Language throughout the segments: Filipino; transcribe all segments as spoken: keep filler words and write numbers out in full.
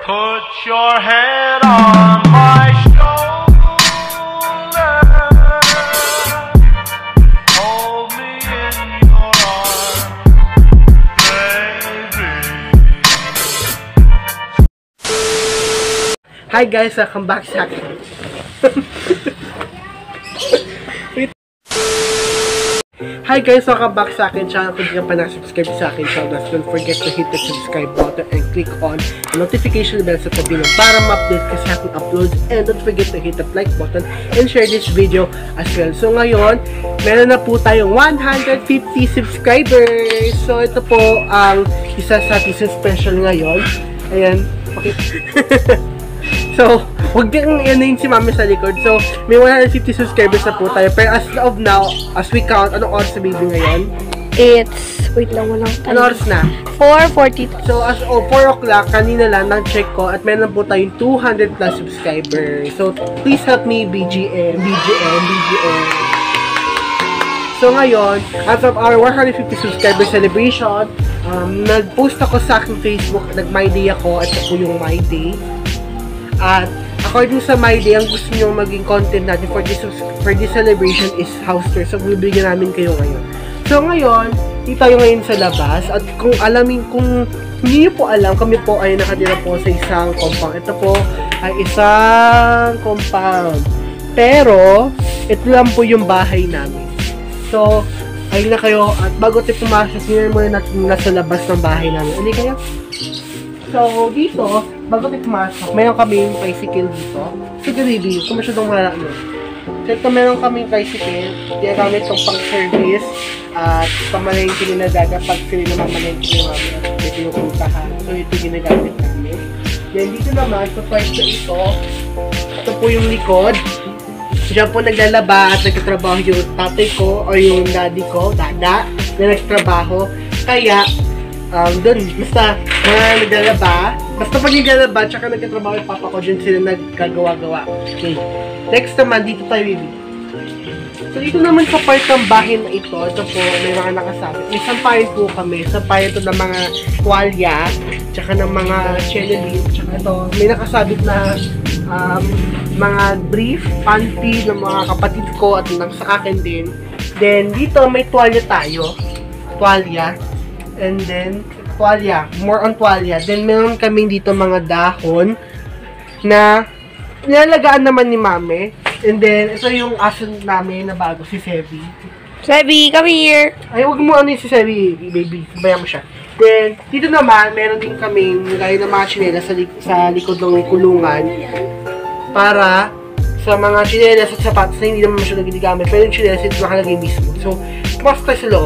Put your head on my shoulder. Hold me in your arms, baby. Hi guys, welcome back sa akin. Hi guys, welcome back sa akin channel. Kung di ka pa na-subscribe sa akin channel, don't forget to hit the subscribe button and click on the notification bell sa tabi nun para ma-update ka sa aking uploads, and don't forget to hit the like button and share this video as well. So ngayon, meron na po tayong one hundred fifty subscribers. So ito po ang isa sa season special ngayon. Ayan, okay. So, huwag din i-name si Mami sa likod. So, may one hundred fifty subscribers na po tayo. Pero as of now, as we count, anong oras sa baby ngayon? It's, wait lang, walang time. Anong oras na? four forty. So, as of oh, four o'clock, kanina lang, nang-check ko, at meron po tayong two hundred plus subscribers. So, please help me, B G M, B G M, B G M. So, ngayon, as of our one hundred fifty subscriber celebration, um, nag-post ako sa aking Facebook, nag-My Day ako, at ito po yung My Day. At according sa My Day, ang gusto nyo maging content natin for this, for this celebration is house tour. So, bibigyan namin kayo ngayon. So, ngayon, dito tayo ngayon sa labas. At kung alamin, kung hindi nyo po alam, kami po ay nakatira po sa isang compound. Ito po ay isang compound. Pero, ito lang po yung bahay namin. So, ayun na kayo. At bago tayo pumasok, tingnan muna natin nasa labas ng bahay namin. Ano kayo? So, dito, bago tayo pumasok, mayroon kaming tricycle dito. Sige, baby, kung masyadong wala, ano. So, ito meron kaming tricycle. Ginagamit itong pang-service. At pamalengke nila daga pag sila naman malengke nila namin. May pinupuntahan. So, ito ginagamit namin. Then, dito naman, sa pwesto ito, ito po yung likod. Diyan po naglalaba at nagtatrabaho yung tatay ko o yung daddy ko, dada, na nagtatrabaho. Kaya, um, doon, basta mga naglalaba, basta pag naglalaba, tsaka nagtatrabaho yung papa ko, dyan sila nagkagawa-gawa. Okay. Next naman, dito tayo, baby. So, dito naman sa part ng bahay na ito, ito po, may mga nakasabit. May sampayan po kami. Sampayan ito ng mga tuwalya, tsaka ng mga chenelin, tsaka ito, may nakasabit na um, mga brief, panty ng mga kapatid ko at ng sa akin din. Then, dito may tuwalya tayo. Tuwalya. And then, tuwalya. More on tuwalya. Then, meron kaming dito mga dahon na nilalagaan naman ni Mami. And then, ito yung aso namin na bago, si Sebi. Sebi, come here! Ay, huwag mo ano yung si Sebi, baby. Bayan mo siya. Then, dito naman, meron din kaming nilagay ng mga chinelas sa, li sa likod ng kulungan para sa mga chinelas at sapatos na hindi naman masyadong ginigamit. Pero yung chinelas ito nakalagay mismo. So, pumasok tayo sa loob.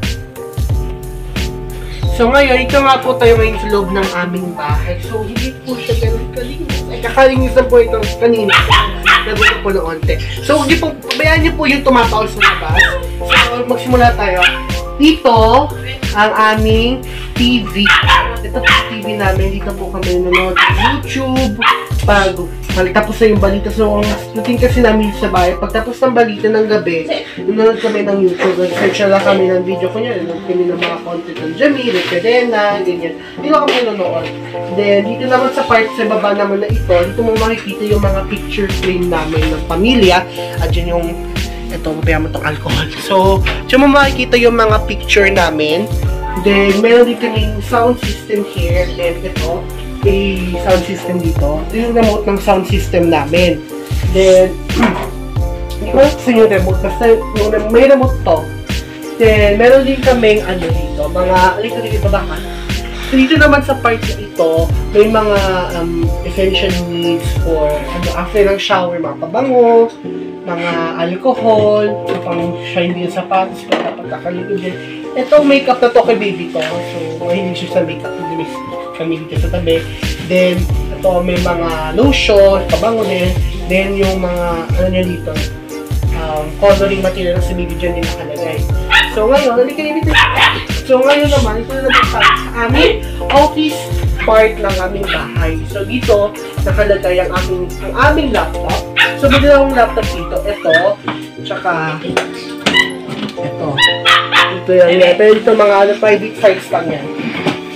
So, ngayon, ito nga po tayo ngayon sa loob ng aming bahay. So, hindi po siya ganun kalinis. Ay, kakalinis na po itong kanina. Nagusto po ng onte. So, huwag niyo po, bayaan niyo po yung tumataol sa labas. So, magsimula tayo. Dito, ang aming T V. Ito po T V namin. Dito po kami nanonood sa YouTube. Pag tapos na yung balita. So, ang routine kasi namin sa bahay, pagtapos ng balita ng gabi, nanonood kami ng YouTube. Search na lang kami ng video ko niya. Nanonood kami ng mga content ng Jamie, ng Cadena, ganyan. Dito kami nanonood. Then, dito naman sa part sa baba naman na ito, dito mo makikita yung mga picture frame namin ng pamilya. At yun yung, ito, mabaya mo itong alcohol. So, dyan mo makikita yung mga picture namin. Then, meron dito yung sound system here. Then, ito, may sound system dito. Ito yung remote ng sound system namin. Then, hindi ko lang sa yung remote. Basta may remote to. Then, meron din kaming ano dito. Mga, alito dito ba ka? So, dito naman sa part na ito, may mga um, essential needs for, ano, after ng shower, mga pabango, mga alcohol, pang shine din sa sapatos, pagkakaligod din. Ito, makeup na to kay baby to. So, mahilig siya sa makeup. Hindi kami dito sa tabi. Then, ito, may mga lotion, pabango din. Then, yung mga, ano niya dito, um, coloring material sa baby dyan din nakalagay. So, ngayon, halika nyo dito. So, ngayon naman, ito na naman sa aming office part ng aming bahay. So, dito, nakalagay ang aming, ang aming laptop. So, may dalawang laptop dito. Ito, tsaka, ito. Ito yan. Pero ito mga ano, private files lang yan.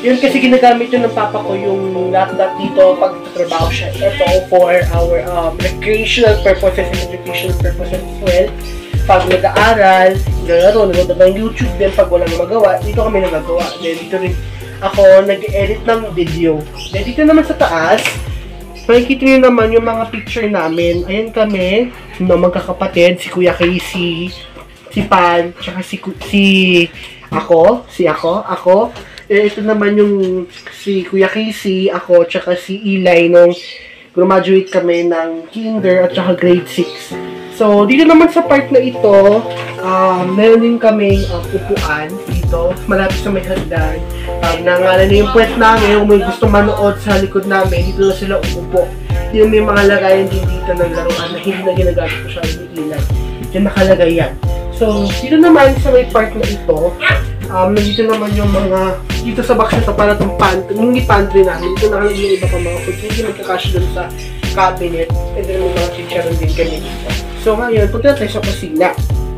Yun kasi ginagamit yun ng papa ko yung laptop dito pag trabaho siya. Ito for our um, recreational purposes and educational purposes as well. Pag nag-aaral, naglalaro, nanonood ng YouTube din pag walang magawa, dito kami nagagawa. Then dito rin ako nag-edit ng video. Then dito naman sa taas, makikita nyo naman yung mga picture namin. Ayan kami, no, magkakapatid, si Kuya Casey, si Pan, tsaka si, si ako, si ako, ako. Eh, ito naman yung si Kuya Casey, ako, tsaka si Eli nung graduate kami ng kinder at tsaka grade six. So, dito naman sa part na ito, um, meron din kaming uh, upuan dito, malapit sa may hagdan. Um, nangalan na yung puwet namin, kung may gusto manood sa likod namin, dito na sila umupo. Yung may mga lagayan din dito ng laruan na hindi na ginagamit ko siya ng ilan. Diyan nakalagay yan. So, dito naman sa may part na ito, Um, nandito naman yung mga, dito sa box ito, para itong pantry, mini pantry namin. Dito nakalagay yung iba pang mga food. Hindi magkakasya dun sa cabinet. And then may mga chicharon din kami dito. So ngayon, punta tayo sa kusina.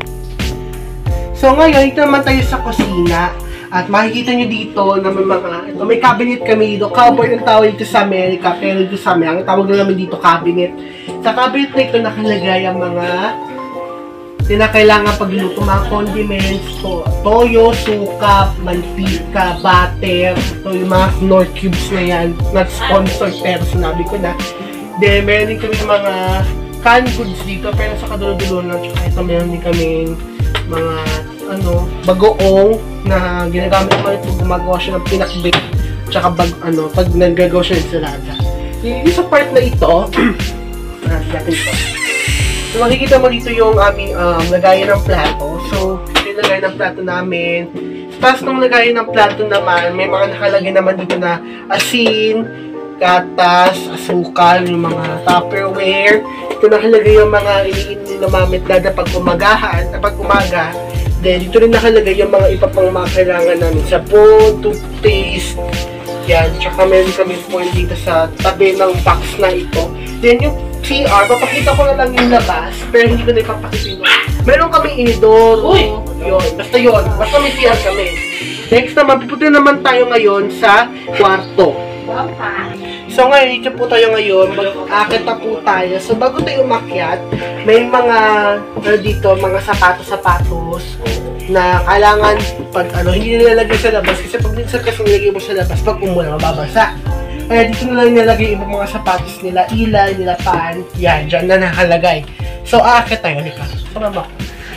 So ngayon, ito naman tayo sa kusina. At makikita nyo dito na may mga, ito, may cabinet kami dito. Cupboard ang tawag dito sa Amerika, pero dito sa amin, ang tawag na namin dito cabinet. Sa cabinet na ito, nakalagay ang mga kinakailangan pagluto, mga condiments, to, toyo, suka, mantika, butter, ito yung mga Knorr cubes na yan, not sponsored pero sinabi ko na. Then meron din kami mga canned goods dito pero sa kadulo-dulo lang, tsaka ito meron din kami mga ano, bagoong na ginagamit naman ito, gumagawa siya ng pinakbake, tsaka bag, ano, pag naggagawa siya ng salada. Yung sa part na ito, ah, natin ito. So, makikita mo dito yung aming um, lagayan ng plato. So, yung lagayan ng plato namin. Tapos, nung lagayan ng plato naman, may mga nakalagay naman dito na asin, gatas, asukal, yung mga Tupperware. Ito nakalagay yung mga iniinin na mamit dada pag umagahan, pag umaga. Then, dito rin nakalagay yung mga iba pang mga kailangan namin. Sabon, toothpaste, yan. Tsaka meron kami point dito sa tabi ng box na ito. Then, yung C R, papakita ko na lang yung labas, pero hindi ko na ipapakita yun. Meron kami indoor, uy, yun, basta yun, basta may C R kami. Next naman, pupunta naman tayo ngayon sa kwarto. So ngayon, dito po tayo ngayon, mag-akit na po tayo. So bago tayo umakyat, may mga, ano dito, mga sapatos-sapatos na kailangan pag ano, hindi nilalagay sa labas kasi pag minsan kasi nilagay mo sa labas, pag umula, mababasa. Kaya dito na lang nilagay yung mga sapatos nila, ilay, nila pan, yan, dyan na nakalagay. So, aakit tayo, Nika. Sama mo.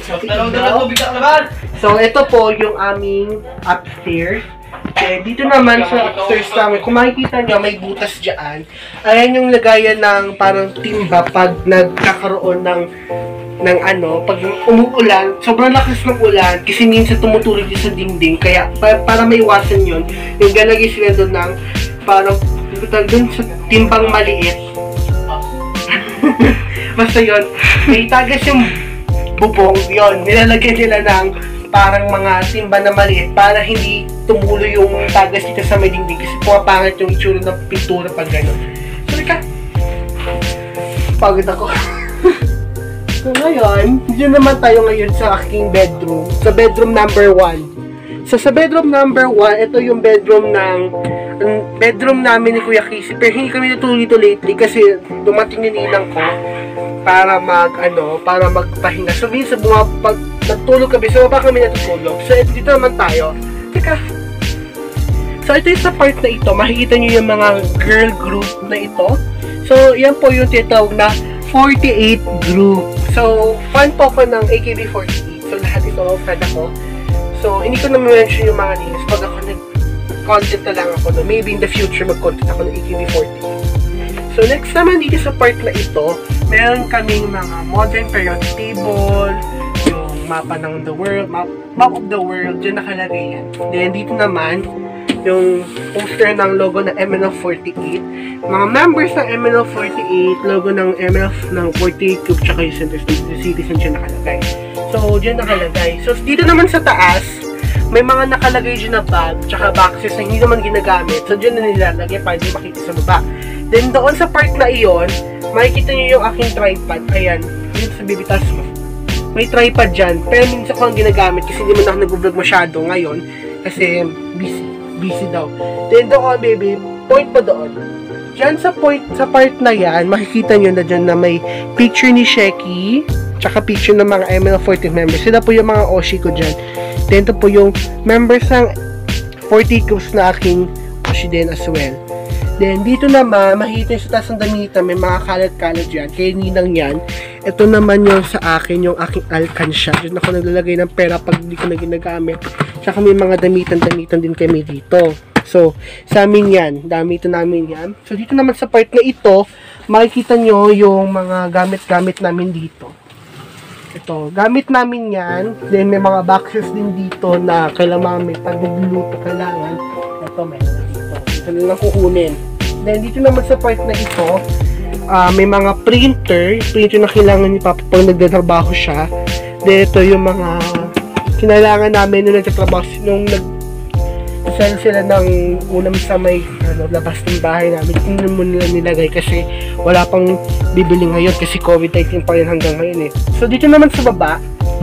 So, ito po yung aming upstairs. Eh, dito naman sa upstairs namin, kung makikita nyo, may butas dyan. Ayan yung lagayan ng parang timba pag nagkakaroon ng ng ano, pag umuulan, sobrang lakas ng ulan, kasi minsan tumutulog din sa dingding, kaya para, para maiwasan yun, yung galagay sila doon ng parang dun sa timbang maliit. Basta yun, may tagas yung bubong, yun, nilalagay nila ng parang mga timba na maliit para hindi tumulo yung tagas dito sa may dingding kasi pumapangit yung itsura ng pintura pag gano'n. Sorry ka, pagod ako. So ngayon, dito naman tayo ngayon sa aking bedroom, sa bedroom number one. So sa bedroom number one, ito yung bedroom ng um, bedroom namin ni Kuya Casey. Pero hindi kami natulog dito lately kasi dumating yung ninang ko para mag ano, para magpahinga. So minsan bumapag natulog kami, so baka kami natutulog. So dito naman tayo. Teka. So ito yung sa part na ito, makikita nyo yung mga girl group na ito. So yan po yung tinatawag na forty-eight group. So fan po ko ng A K B forty-eight. So lahat ito fan ako. So, hindi ko na mention yung mga names pag ako nag-content na lang ako. No? Maybe in the future mag-content ako ng A K B forty-eight. So, next naman dito sa part na ito, meron kaming mga modern periodic table, yung mapa ng the world, map, map of the world, dyan nakalagay yan. Then, dito naman, yung poster ng logo ng M N F forty-eight. Mga members ng M N F forty-eight, logo ng M N F ng forty-eight Group, tsaka yung Center Citizen dyan nakalagay. So, dyan nakalagay. So, dito naman sa taas, may mga nakalagay dyan na bag, tsaka boxes na hindi naman ginagamit. So, dyan na nilalagay para hindi makita sa baba. Then, doon sa part na iyon, makikita nyo yung aking tripod. Ayan, yun sa bibitas mo. May tripod dyan, pero minsan ko ang ginagamit kasi hindi man ako nag-vlog masyado ngayon kasi busy. busy daw. Then doon, baby, point pa doon. Diyan sa point, sa part na yan, makikita nyo na dyan na may picture ni Shecky, tsaka picture ng mga M L fourteen members. Sila po yung mga Oshi ko dyan. Then ito po yung members ng forty groups na aking Oshi din as well. Then, dito naman, makikita nyo sa taas ng damitan, may mga kalat-kalat dyan. Kaya ninang yan. Ito naman yung sa akin, yung aking alkansya. Diyan ako naglalagay ng pera pag hindi ko na ginagamit. Tsaka may mga damitan-damitan din kami dito. So, sa amin yan. Damitan namin yan. So, dito naman sa part na ito, makikita nyo yung mga gamit-gamit namin dito. Ito, gamit namin yan. Then, may mga boxes din dito na kailangan may pag nagluluto kailangan. Ito, meron na dito. Ito na lang kukunin. Then, dito naman sa part na ito, uh, may mga printer. Printer na kailangan ni Papa pag nagtatrabaho siya. Then, ito yung mga kinailangan namin nung nagtatrabaho, nung nag-sell sila ng unang sa may ano, labas ng bahay namin. Hindi mo nila nilagay kasi wala pang bibili ngayon kasi COVID nineteen pa rin hanggang ngayon eh. So, dito naman sa baba,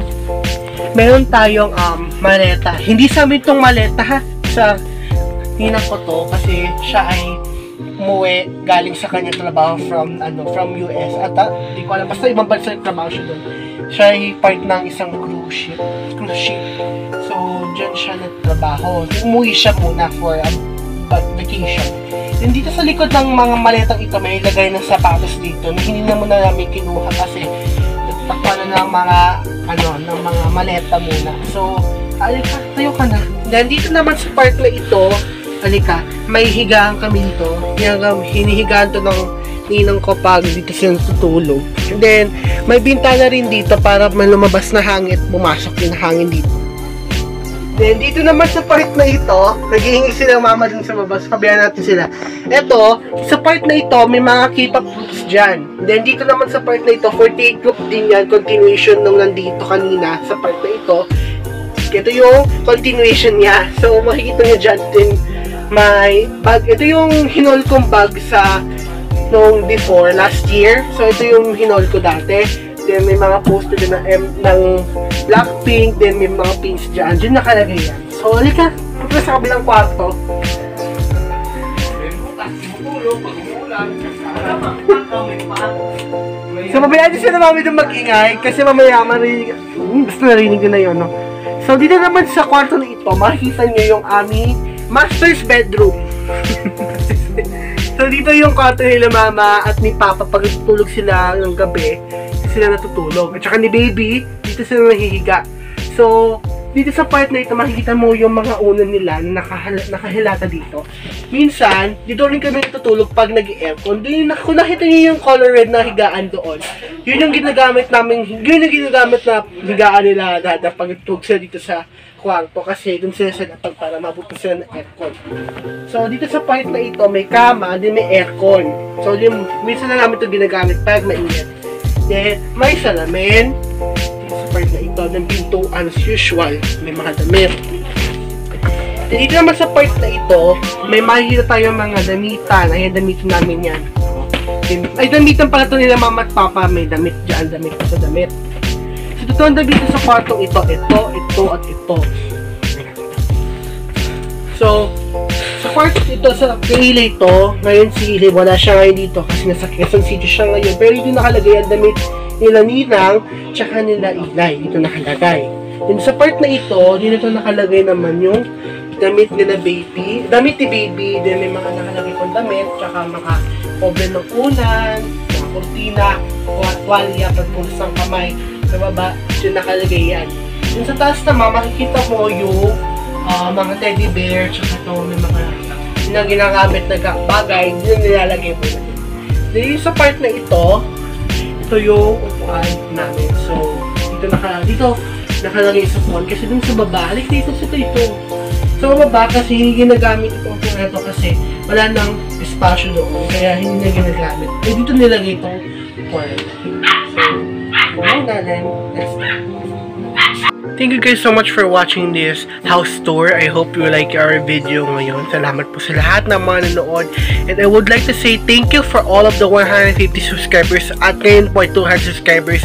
meron tayong um, maleta. Hindi sa amin itong maleta ha. Sa ninang ko to kasi siya ay umuwi galing sa kanya trabaho from ano from U S at hindi ko alam basta ibang bansa yung trabaho siya doon. Siya ay part ng isang cruise ship. Cruise ship. So, dyan siya nagtrabaho. Umuwi siya muna for a vacation. And dito sa likod ng mga maletang ito, may ilagay ng sapatos dito na hindi na muna namin kinuha kasi nagtakpa na ng mga ano, ng mga maleta muna. So, alika, tayo ka na. Then, dito naman sa part na ito, alika, may higaan kami dito. Yung hinihigaan to ng ninang ko pag dito siya tutulog. And then, may bintana rin dito para may lumabas na hangin at pumasok yung hangin dito. Then, dito naman sa part na ito, naghihingi sila mama dun sa baba. Sabihan natin sila. Ito, sa part na ito, may mga K-pop groups dyan. Then, dito naman sa part na ito, forty-eight group din yan, continuation nung nandito kanina sa part na ito. Ito yung continuation niya. So, makikita nyo dyan din, may bag. Ito yung hinol kong bag sa nung before, last year. So, ito yung hinol ko dati. Then, may mga poster din ng, ng Blackpink. Then, may mga pins dyan. Dyan nakalagay yan. So, halika. Punta sa kabilang kwarto. So, mabayaan nyo siya na mami doon mag-ingay. Kasi mamaya, marinig. Hmm, basta narinig ko na yun, no? So, dito naman sa kwarto na ito, makikita nyo yung aming master's bedroom. So, dito yung kwarto nila mama at ni papa pag tutulog sila ng gabi, sila natutulog. At saka ni baby, dito sila nahihiga. So, dito sa part na ito, makikita mo yung mga unan nila na nakahilata dito. Minsan, dito rin kami natutulog pag nag-aircon. Kung nakita nyo yung color red na higaan doon, yun yung ginagamit namin, yun yung ginagamit na higaan nila dada pag tutulog sila dito sa kwarto kasi dun sila sa lapag para mabuti sila ng aircon. So, dito sa part na ito, may kama, din may aircon. So, yung, minsan na namin ito ginagamit pag mainit. Then, may salamin. Dito sa part na ito, ng pintuan as usual, may mga damit. Then, dito naman sa part na ito, may makikita tayo mga damitan. Ayan, damitan namin yan. Then, ay, damitan pala ito nila mama at papa. May damit dyan, damit sa damit. So, ito ang damitan sa kwartong ito. Ito, ito, at ito. So, sa kwarto ito, sa Ile ito, ngayon si Ile, wala siya ngayon dito kasi nasa Quezon City siya ngayon. Pero dito nakalagay ang damit nila Ninang, tsaka nila Ilay. Dito nakalagay. Then sa part na ito, dito nakalagay naman yung damit nila baby. Damit ni baby, then may mga nakalagay kong damit, tsaka mga cover ng unan, mga kurtina, tuwalya, pagpunsang kamay. Sa baba, dito nakalagay yan. Then sa taas naman, makikita mo yung uh, mga teddy bear, tsaka ito may mga na ginagamit na bagay, yun nilalagay mo na. Then sa part na ito, ito yung upuan namin. So, dito naka, dito nakalagay sa phone kasi dun sa baba, halik dito sa ito. Sa baba kasi hindi ginagamit itong upuan ito kasi wala nang espasyo doon, kaya hindi na ginagamit. Eh, dito nilagay itong upuan. So, well, then, let's go. Thank you guys so much for watching this house tour. I hope you like our video ngayon. Salamat po sa lahat ng mga nanood. And I would like to say thank you for all of the one hundred fifty subscribers at ngayon po two hundred subscribers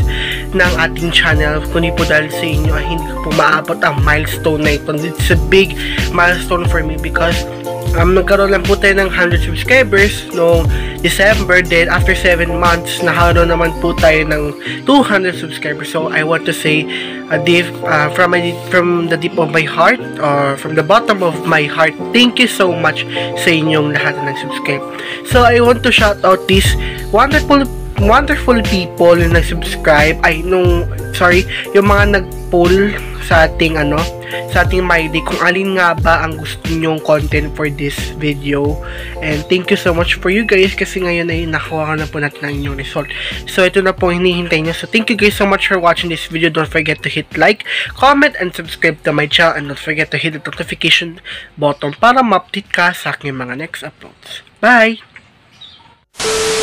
ng ating channel. Kundi po dahil sa inyo ay hindi ko po maabot ang milestone na ito. It's a big milestone for me because um, nagkaroon lang po tayo ng one hundred subscribers noong December. Then after seven months, nakaroon naman po tayo ng two hundred subscribers. So I want to say uh, deep, uh, from, my, from the deep of my heart, or from the bottom of my heart, thank you so much sa inyong lahat na nag-subscribe. So I want to shout out these wonderful wonderful people na nag-subscribe, ay nung, sorry, yung mga nag-poll sa ating ano, sa ating My Day kung alin nga ba ang gusto nyong content for this video. And thank you so much for you guys kasi ngayon ay nakuha ko na po natin ang inyong result. So ito na po hinihintay nyo. So thank you guys so much for watching this video. Don't forget to hit like, comment, and subscribe to my channel. And don't forget to hit the notification button para ma-update ka sa aking mga next uploads. Bye!